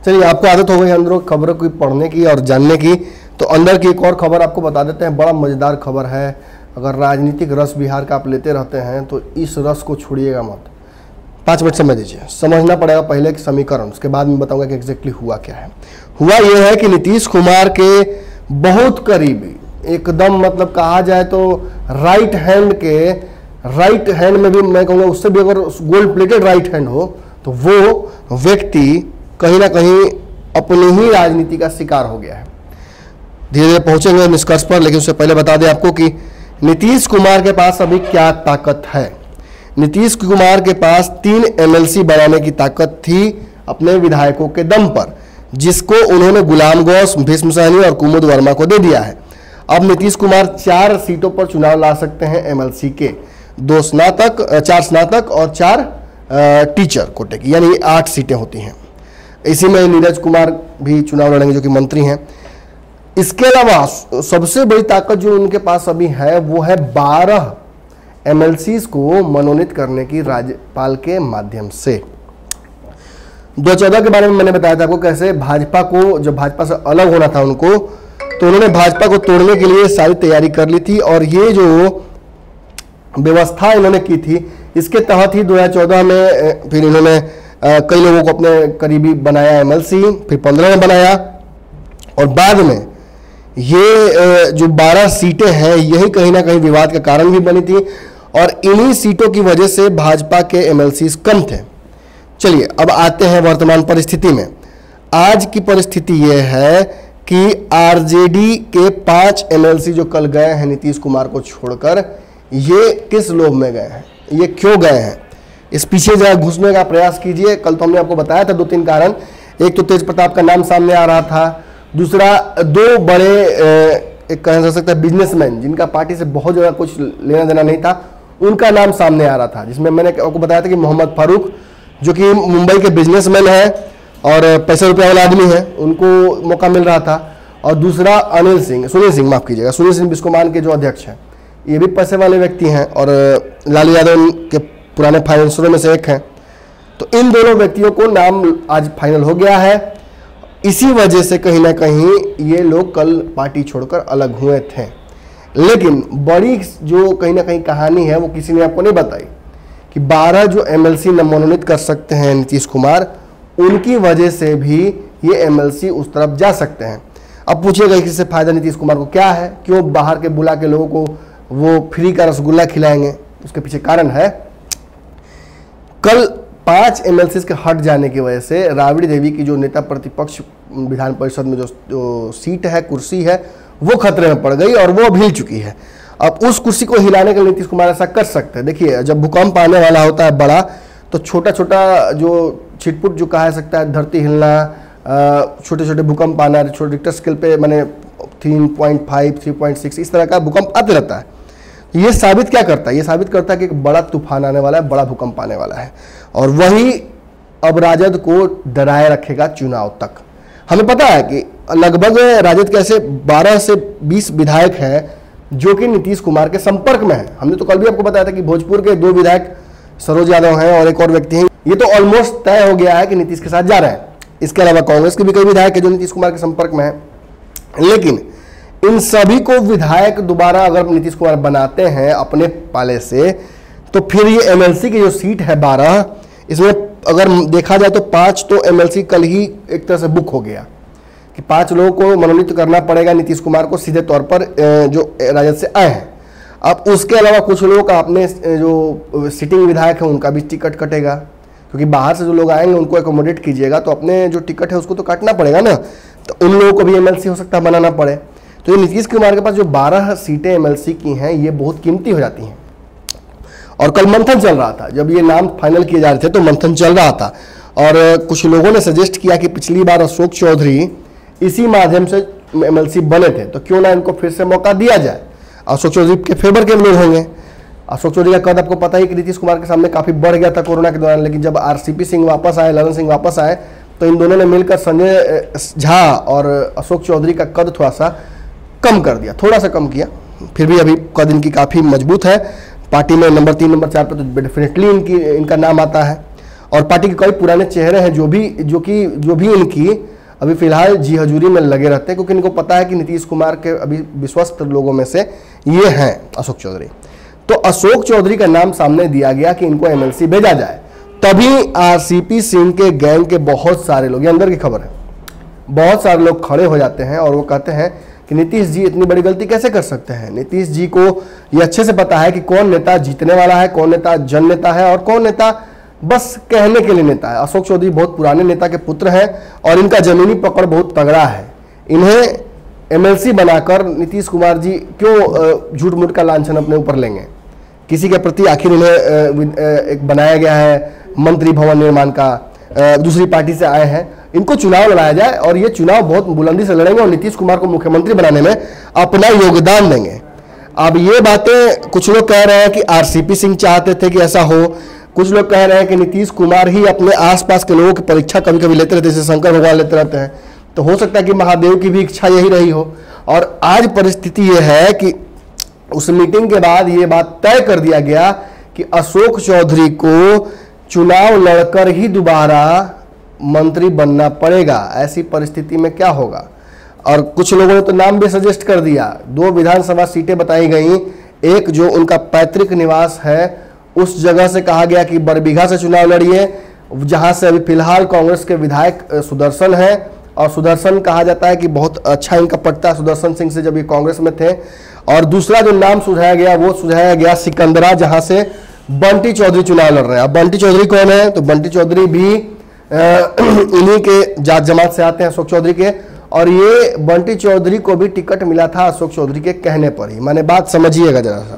चलिए, आपको आदत हो गई अंदरों खबरों की पढ़ने की और जानने की, तो अंदर की एक और खबर आपको बता देते हैं। बड़ा मज़ेदार खबर है। अगर राजनीतिक रस बिहार का आप लेते रहते हैं तो इस रस को छोड़िएगा मत। 5 मिनट समय दीजिए, समझना पड़ेगा पहले कि समीकरण, उसके बाद मैं बताऊंगा कि एग्जैक्टली हुआ क्या है। हुआ यह है कि नीतीश कुमार के बहुत करीबी, एकदम मतलब कहा जाए तो राइट हैंड में भी मैं कहूँगा उससे भी अगर गोल्ड प्लेटेड राइट हैंड हो तो वो व्यक्ति कहीं ना कहीं अपनी ही राजनीति का शिकार हो गया है। धीरे धीरे पहुंचेंगे निष्कर्ष पर, लेकिन उससे पहले बता दें आपको कि नीतीश कुमार के पास अभी क्या ताकत है। नीतीश कुमार के पास 3 एमएलसी बनाने की ताकत थी अपने विधायकों के दम पर, जिसको उन्होंने गुलाम गौस, भीष्म सहनी और कुमुद वर्मा को दे दिया है। अब नीतीश कुमार 4 सीटों पर चुनाव ला सकते हैं एमएलसी के, 4 स्नातक और 4 टीचर कोटे की, यानी 8 सीटें होती हैं। इसी में नीरज कुमार भी चुनाव लड़ेंगे जो कि मंत्री हैं। इसके अलावा सबसे बड़ी ताकत जो उनके पास अभी है वो है 12 एमएलसीज को मनोनीत करने की राज्यपाल के माध्यम से। 2014 के बारे में मैंने बताया था आपको कैसे भाजपा को, जब भाजपा से अलग होना था उनको, तो उन्होंने भाजपा को तोड़ने के लिए सारी तैयारी कर ली थी और ये जो व्यवस्था इन्होंने की थी इसके तहत ही 2014 में फिर इन्होंने कई लोगों को अपने करीबी बनाया एमएलसी, फिर 15 में बनाया और बाद में ये जो 12 सीटें हैं यही कहीं ना कहीं विवाद का कारण भी बनी थी और इन्हीं सीटों की वजह से भाजपा के एमएलसी कम थे। चलिए अब आते हैं वर्तमान परिस्थिति में। आज की परिस्थिति यह है कि आरजेडी के 5 एमएलसी जो कल गए हैं नीतीश कुमार को छोड़कर, ये किस लोभ में गए हैं, ये क्यों गए हैं, इस पीछे जरा घुसने का प्रयास कीजिए। कल तो हमने आपको बताया था 2-3 कारण। एक तो तेज प्रताप का नाम सामने आ रहा था, दूसरा 2 बड़े एक कहा जा सकता है बिजनेसमैन जिनका पार्टी से बहुत ज़्यादा कुछ लेना देना नहीं था, उनका नाम सामने आ रहा था, जिसमें मैंने आपको बताया था कि मोहम्मद फारूक जो कि मुंबई के बिजनेसमैन है और पैसे रुपये वाला आदमी है, उनको मौका मिल रहा था। और दूसरा सुनील सिंह माफ कीजिएगा, सुनील सिंह बिस्कोमान के जो अध्यक्ष हैं, ये भी पैसे वाले व्यक्ति हैं और लालू यादव के पुराने फाइनेंसरों में से एक हैं। तो इन दोनों व्यक्तियों को नाम आज फाइनल हो गया है। इसी वजह से कहीं ना कहीं ये लोग कल पार्टी छोड़कर अलग हुए थे। लेकिन बड़ी जो कहीं ना कहीं कहानी है वो किसी ने आपको नहीं बताई कि 12 जो एमएलसी मनोनीत कर सकते हैं नीतीश कुमार, उनकी वजह से भी ये एमएलसी उस तरफ जा सकते हैं। अब पूछिएगा इससे फायदा नीतीश कुमार को क्या है, क्यों बाहर के बुला के लोगों को वो फ्री का रसगुल्ला खिलाएंगे, उसके पीछे कारण है कल 5 एमएलसी के हट जाने की वजह से राबड़ी देवी की जो नेता प्रतिपक्ष विधान परिषद में जो सीट है, कुर्सी है, वो खतरे में पड़ गई और वो अब हिल चुकी है। अब उस कुर्सी को हिलाने के लिए नीतीश कुमार ऐसा कर सकते हैं। देखिए, जब भूकंप आने वाला होता है बड़ा, तो छोटा छोटा जो छिटपुट जो कहा सकता है, धरती हिलना, छोटे छोटे भूकंप आना, छोटे रिक्टर स्केल पे मैंने 3.5, 3.6 इस तरह का भूकंप आते रहता है। ये साबित क्या करता है? ये साबित करता है कि एक बड़ा तूफान आने वाला है, बड़ा भूकंप आने वाला है और वही अब राजद को डराए रखेगा चुनाव तक। हमें पता है कि लगभग राजद के ऐसे 12 से 20 विधायक हैं जो कि नीतीश कुमार के संपर्क में है। हमने तो कल भी आपको बताया था कि भोजपुर के 2 विधायक सरोज यादव हैं और एक और व्यक्ति हैं। ये तो ऑलमोस्ट तय हो गया है कि नीतीश के साथ जा रहे हैं। इसके अलावा कांग्रेस के भी कई विधायक हैं जो नीतीश कुमार के संपर्क में हैं। लेकिन इन सभी को विधायक दोबारा अगर नीतीश कुमार बनाते हैं अपने पाले से, तो फिर ये एमएलसी की जो सीट है 12, इसमें अगर देखा जाए तो 5 तो एमएलसी कल ही एक तरह से बुक हो गया कि 5 लोगों को मनोनीत करना पड़ेगा नीतीश कुमार को सीधे तौर पर जो राजद से आए हैं। अब उसके अलावा कुछ लोगों का अपने जो सिटिंग विधायक है उनका भी टिकट कटेगा, क्योंकि बाहर से जो लोग आएंगे उनको एकोमोडेट कीजिएगा तो अपने जो टिकट है उसको तो काटना पड़ेगा ना, तो उन लोगों को भी एमएलसी हो सकता है बनाना पड़े। तो ये नीतीश कुमार के पास जो 12 सीटें एमएलसी की हैं ये बहुत कीमती हो जाती हैं। और कल मंथन चल रहा था, जब ये नाम फाइनल किए जा रहे थे तो मंथन चल रहा था और कुछ लोगों ने सजेस्ट किया कि पिछली बार अशोक चौधरी इसी माध्यम से एमएलसी बने थे, तो क्यों ना इनको फिर से मौका दिया जाए। अशोक चौधरी के फेवर के लोग होंगे। अशोक चौधरी का कद आपको पता ही कि नीतीश कुमार के सामने काफी बढ़ गया था कोरोना के दौरान, लेकिन जब आरसीपी सिंह वापस आए, ललन सिंह वापस आए, तो इन दोनों ने मिलकर संजय झा और अशोक चौधरी का कद थोड़ा सा कम कर दिया, थोड़ा सा कम किया। फिर भी अभी कद इनकी काफी मजबूत है। पार्टी में नंबर 3, नंबर 4 पर तो डेफिनेटली इनका नाम आता है। और पार्टी के कई पुराने चेहरे हैं जो भी इनकी अभी फिलहाल जी हजूरी में लगे रहते हैं, क्योंकि इनको पता है कि नीतीश कुमार के अभी विश्वस्त लोगों में से ये हैं अशोक चौधरी। तो अशोक चौधरी का नाम सामने दिया गया कि इनको एमएलसी भेजा जाए। तभी आरसीपी सिंह के गैंग के बहुत सारे लोग, ये अंदर की खबर है, बहुत सारे लोग खड़े हो जाते हैं और वो कहते हैं कि नीतीश जी इतनी बड़ी गलती कैसे कर सकते हैं। नीतीश जी को ये अच्छे से पता है कि कौन नेता जीतने वाला है, कौन नेता जन नेता है और कौन नेता बस कहने के लिए नेता है। अशोक चौधरी बहुत पुराने नेता के पुत्र हैं और इनका जमीनी पकड़ बहुत तगड़ा है। इन्हें एमएलसी बनाकर नीतीश कुमार जी क्यों झूठ मूठ का लांछन अपने ऊपर लेंगे। किसी के प्रति आखिर इन्हें एक बनाया गया है मंत्री भवन निर्माण का, दूसरी पार्टी से आए हैं, इनको चुनाव लड़ाया जाए और ये चुनाव बहुत बुलंदी से लड़ेंगे और नीतीश कुमार को मुख्यमंत्री बनाने में अपना योगदान देंगे। अब ये बातें कुछ लोग कह रहे हैं कि आरसीपी सिंह चाहते थे कि ऐसा हो, कुछ लोग कह रहे हैं कि नीतीश कुमार ही अपने आसपास के लोगों की परीक्षा कभी कभी लेते रहते, जैसे शंकर भगवान लेते रहते हैं। तो हो सकता है कि महादेव की भी इच्छा यही रही हो। और आज परिस्थिति यह है कि उस मीटिंग के बाद ये बात तय कर दिया गया कि अशोक चौधरी को चुनाव लड़कर ही दोबारा मंत्री बनना पड़ेगा। ऐसी परिस्थिति में क्या होगा, और कुछ लोगों ने तो नाम भी सजेस्ट कर दिया। 2 विधानसभा सीटें बताई गई, एक जो उनका पैतृक निवास है उस जगह से कहा गया कि बरबीघा से चुनाव लड़िए, जहां से अभी फिलहाल कांग्रेस के विधायक सुदर्शन है, और सुदर्शन कहा जाता है कि बहुत अच्छा इनका पटता है सुदर्शन सिंह से जब ये कांग्रेस में थे। और दूसरा जो नाम सुझाया गया वो सुझाया गया सिकंदरा, जहां से बंटी चौधरी चुनाव लड़ रहे हैं। अब बंटी चौधरी कौन है, तो बंटी चौधरी भी इन्हीं के जात जमात से आते हैं अशोक चौधरी के, और ये बंटी चौधरी को भी टिकट मिला था अशोक चौधरी के कहने पर ही। माने बात समझिएगा जरा सा।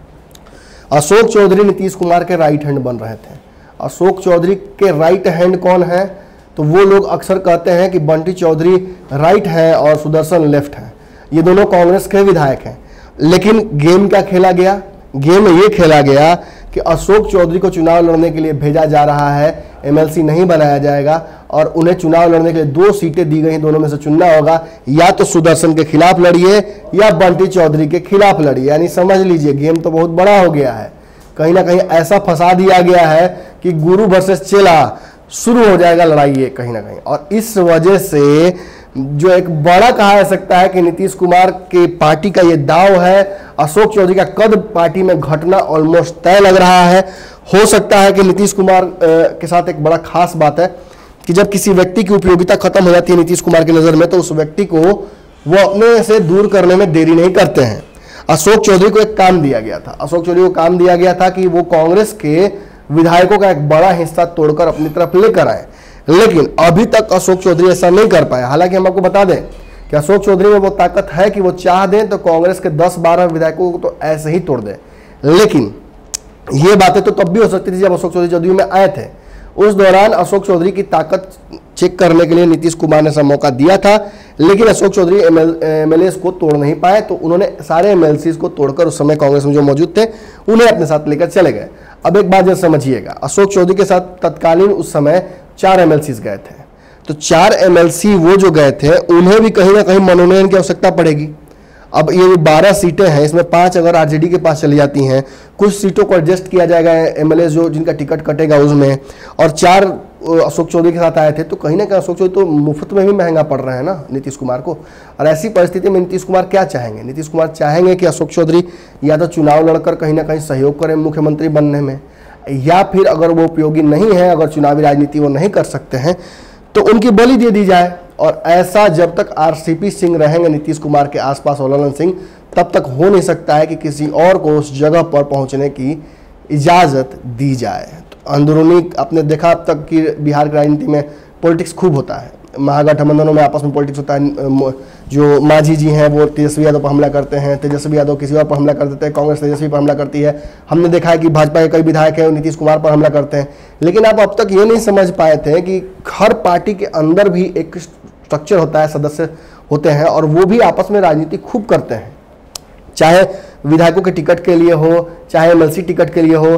अशोक चौधरी नीतीश कुमार के राइट हैंड बन रहे थे। अशोक चौधरी के राइट हैंड कौन है, तो वो लोग अक्सर कहते हैं कि बंटी चौधरी राइट है और सुदर्शन लेफ्ट है। ये दोनों कांग्रेस के विधायक हैं। लेकिन गेम क्या खेला गया, गेम ये खेला गया कि अशोक चौधरी को चुनाव लड़ने के लिए भेजा जा रहा है, एमएलसी नहीं बनाया जाएगा और उन्हें चुनाव लड़ने के लिए 2 सीटें दी गई, दोनों में से चुनना होगा, या तो सुदर्शन के खिलाफ लड़िए या बंटी चौधरी के खिलाफ लड़िए। यानी समझ लीजिए गेम तो बहुत बड़ा हो गया है। कहीं ना कहीं ऐसा फंसा दिया गया है कि गुरु वर्सेस चेला शुरू हो जाएगा लड़ाई ये कहीं ना कहीं। और इस वजह से जो एक बड़ा कहा जा सकता है कि नीतीश कुमार की पार्टी का ये दाव है, अशोक चौधरी का कद पार्टी में घटना ऑलमोस्ट तय लग रहा है। हो सकता है कि नीतीश कुमार के साथ एक बड़ा खास बात है कि जब किसी व्यक्ति की उपयोगिता खत्म हो जाती है नीतीश कुमार की नज़र में, तो उस व्यक्ति को वो अपने से दूर करने में देरी नहीं करते हैं। अशोक चौधरी को एक काम दिया गया था, अशोक चौधरी को काम दिया गया था कि वो कांग्रेस के विधायकों का एक बड़ा हिस्सा तोड़कर अपनी तरफ लेकर आए, लेकिन अभी तक अशोक चौधरी ऐसा नहीं कर पाए। हालांकि हम आपको बता दें कि अशोक चौधरी में वो ताकत है कि वो चाह दें तो कांग्रेस के 10-12 विधायकों को तो ऐसे ही तोड़ दें। लेकिन ये बातें तो तब भी हो सकती थी जब अशोक चौधरी जदयू में आए थे। उस दौरान अशोक चौधरी की ताकत चेक करने के लिए नीतीश कुमार ने सब मौका दिया था, लेकिन अशोक चौधरी एमएलए को तोड़ नहीं पाए, तो उन्होंने सारे एमएलसी को तोड़कर उस समय कांग्रेस में जो मौजूद थे उन्हें अपने साथ लेकर चले गए। अब एक बात जरा समझिएगा, अशोक चौधरी के साथ तत्कालीन उस समय 4 एमएलसी गए थे। तो 4 एमएलसी वो जो गए थे उन्हें भी कहीं ना कहीं मनोनयन की आवश्यकता पड़ेगी। अब ये 12 सीटें हैं, इसमें 5 अगर आरजेडी के पास चली जाती हैं, कुछ सीटों को एडजस्ट किया जाएगा एमएलए जो जिनका टिकट कटेगा उसमें, और 4 अशोक चौधरी के साथ आए थे, तो कहीं ना कहीं अशोक चौधरी तो मुफ्त में भी महंगा पड़ रहे हैं ना नीतीश कुमार को। और ऐसी परिस्थिति में नीतीश कुमार क्या चाहेंगे, नीतीश कुमार चाहेंगे कि अशोक चौधरी या तो चुनाव लड़कर कहीं ना कहीं सहयोग करें मुख्यमंत्री बनने में, या फिर अगर वो उपयोगी नहीं है, अगर चुनावी राजनीति वो नहीं कर सकते हैं, तो उनकी बलि दे दी जाए। और ऐसा जब तक आरसीपी सिंह रहेंगे नीतीश कुमार के आसपास और ललन सिंह, तब तक हो नहीं सकता है कि किसी और को उस जगह पर पहुंचने की इजाज़त दी जाए। तो अंदरूनी आपने देखा अब तक कि बिहार की राजनीति में पॉलिटिक्स खूब होता है, महागठबंधनों में आपस में पॉलिटिक्स होता है। जो मांझी जी हैं वो तेजस्वी यादव पर हमला करते हैं, तेजस्वी यादव किसी और पर हमला कर देते हैं, कांग्रेस तेजस्वी पर हमला करती है। हमने देखा है कि भाजपा के कई विधायक हैं नीतीश कुमार पर हमला करते हैं। लेकिन आप अब तक ये नहीं समझ पाए थे कि हर पार्टी के अंदर भी एक स्ट्रक्चर होता है, सदस्य होते हैं, और वो भी आपस में राजनीति खूब करते हैं, चाहे विधायकों के टिकट के लिए हो, चाहे एमएलसी टिकट के लिए हो,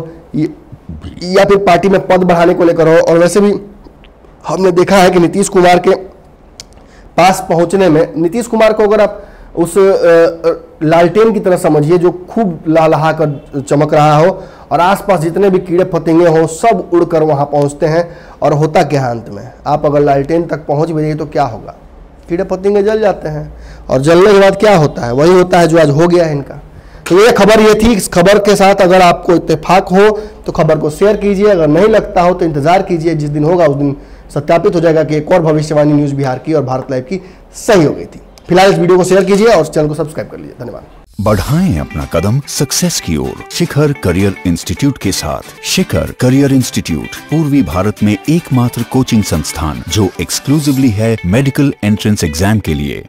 या फिर पार्टी में पद बढ़ाने को लेकर हो। और वैसे भी हमने देखा है कि नीतीश कुमार के पास पहुंचने में, नीतीश कुमार को अगर आप उस लालटेन की तरह समझिए जो खूब लहलहा कर चमक रहा हो और आसपास जितने भी कीड़े फतिंगे हों सब उड़कर वहां पहुंचते हैं। और होता क्या है अंत में, आप अगर लालटेन तक पहुंच भी जाइए तो क्या होगा, कीड़े फतिंगे जल जाते हैं और जलने के बाद क्या होता है, वही होता है जो आज हो गया है इनका। तो ये खबर ये थी। इस खबर के साथ अगर आपको इत्तेफाक हो तो खबर को शेयर कीजिए, अगर नहीं लगता हो तो इंतजार कीजिए, जिस दिन होगा उस दिन सत्यापित हो जाएगा कि एक और भविष्यवाणी न्यूज़ बिहार की और भारत लाइव की सही हो गई थी। फिलहाल इस वीडियो को शेयर कीजिए और चैनल को सब्सक्राइब कर लीजिए। धन्यवाद। बढ़ाएं अपना कदम सक्सेस की ओर शिखर करियर इंस्टीट्यूट के साथ। शिखर करियर इंस्टीट्यूट पूर्वी भारत में एकमात्र कोचिंग संस्थान जो एक्सक्लूसिवली है मेडिकल एंट्रेंस एग्जाम के लिए।